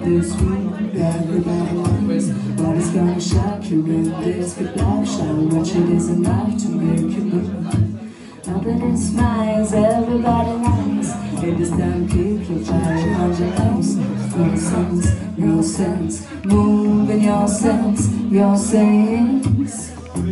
this room. Everybody knows what is gonna shock you in this good life. Shall watch it is enough to make you move. Nobody smiles, everybody lies. In this time, keep your fire on your nose. No sense, move in your sense, your sayings.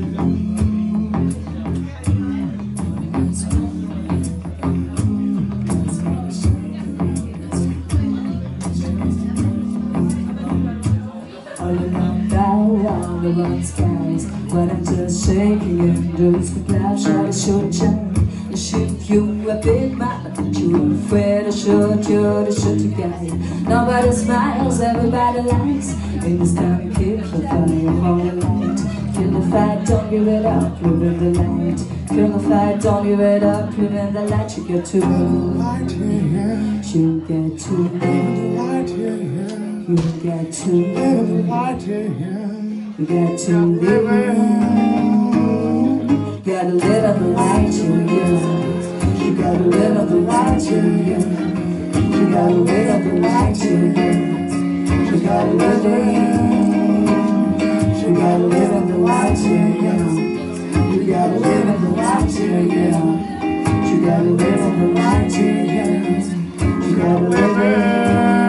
All along down the round skies, but I'm just shaking in those clouds. Try to shoot you a big mouth, but you're afraid to shoot you, to shoot you guys. Nobody smiles, everybody lies. In this time, keep the fire all night. Kill the fight, don't give it up, live in the light. Kill the fight, don't give it up, live in the light. You get to light, you get to light, you get to light, you get to live. You gotta live on the light, you gotta live on the light, you gotta live on the light, you gotta live it. You gotta live on the light, you gotta live on the light, you gotta live on the light, you gotta live it.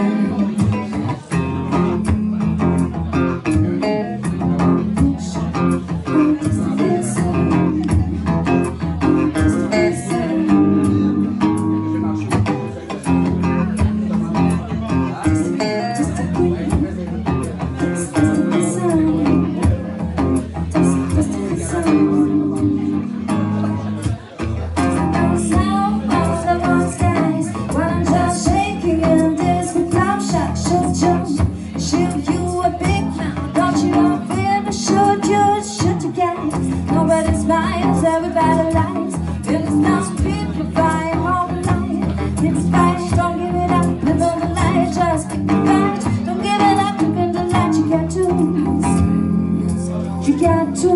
Nobody smiles, everybody lies. In the stars, people flying all the night. In the sky, don't give it up, live on the light. Just keep the fight, don't give it up, live in the light. You got to, you got to,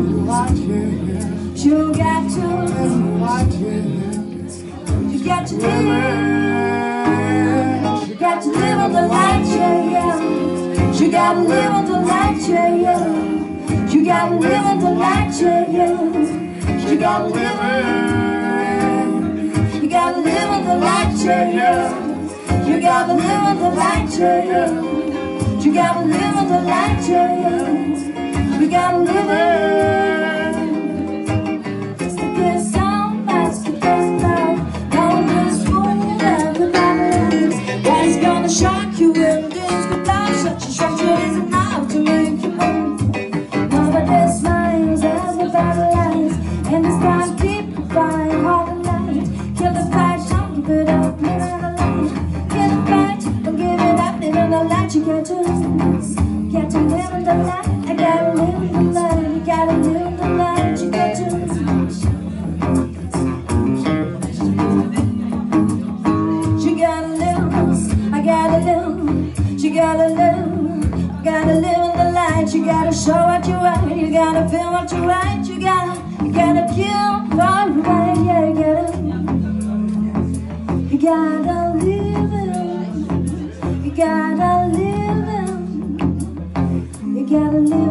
you got to, you got to live. You got to live on the light, yeah, yeah. You gotta live on the light, yeah, yeah. You gotta live in the light, yeah, yeah. You gotta live in. You gotta live in the light, yeah, yeah. You gotta live in the light, yeah, yeah. You gotta live in the light, yeah, yeah. You gotta live in. It's the best sound, that's the best life. Now in this room, everybody lives. What is gonna shock you in this good life? Such a structure is enough to make you move. And this time, keep the fire all the night. Kill the fight, don't give it up, live in the light. Kill the fight, don't give it up, live in the light. You got to live in the light. I gotta live in the light. You gotta live in the light. You got to. You gotta live. I gotta live. You gotta live. Gotta live in the light. You gotta show what you want. You gotta feel what you write. You gotta kill for the right, yeah, you gotta live it, you gotta live it, you gotta live